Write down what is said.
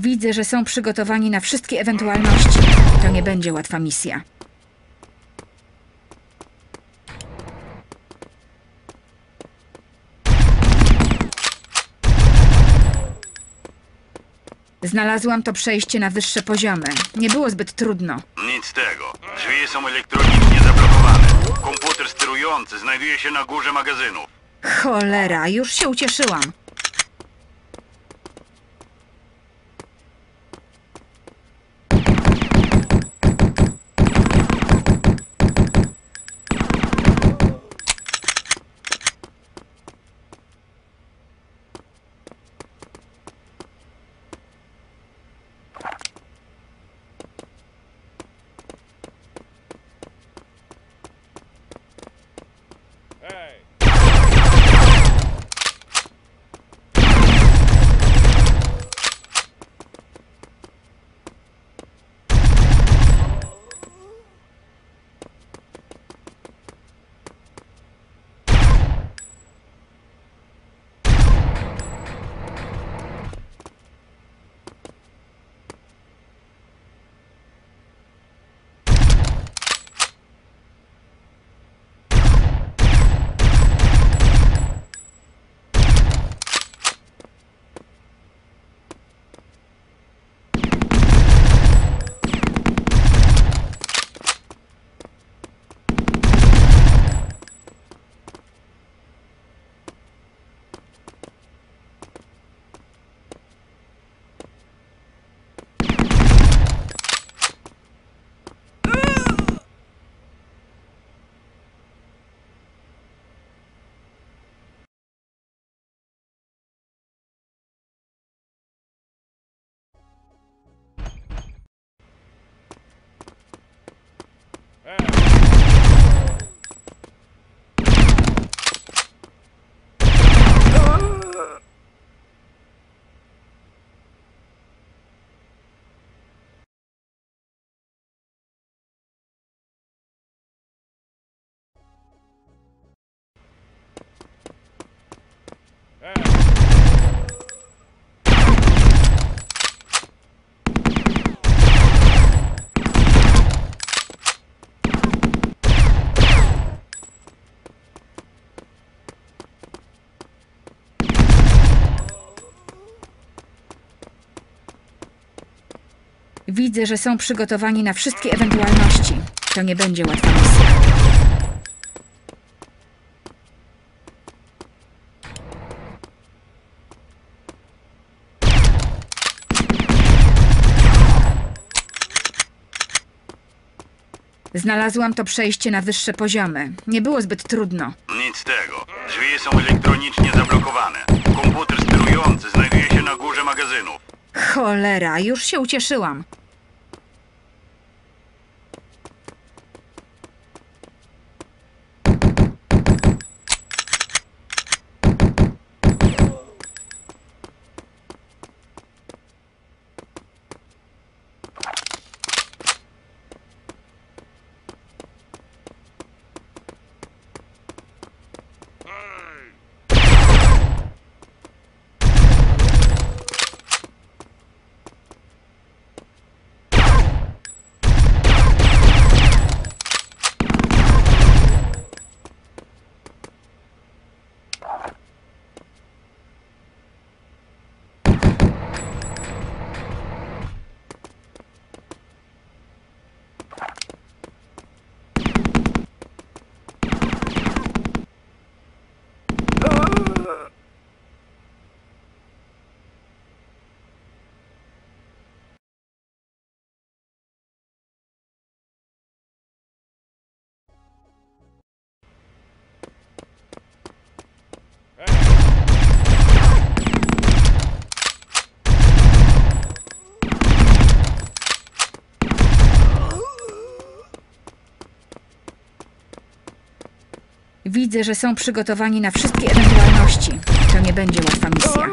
Widzę, że są przygotowani na wszystkie ewentualności. To nie będzie łatwa misja. Znalazłam to przejście na wyższe poziomy. Nie było zbyt trudno. Nic z tego. Drzwi są elektronicznie zablokowane. Komputer sterujący znajduje się na górze magazynów. Cholera, już się ucieszyłam. Widzę, że są przygotowani na wszystkie ewentualności. To nie będzie łatwa misja. Znalazłam to przejście na wyższe poziomy. Nie było zbyt trudno. Nic z tego. Drzwi są elektronicznie zablokowane. Komputer sterujący znajduje się na górze magazynów. Cholera, już się ucieszyłam. Widzę, że są przygotowani na wszystkie ewentualności. To nie będzie łatwa misja.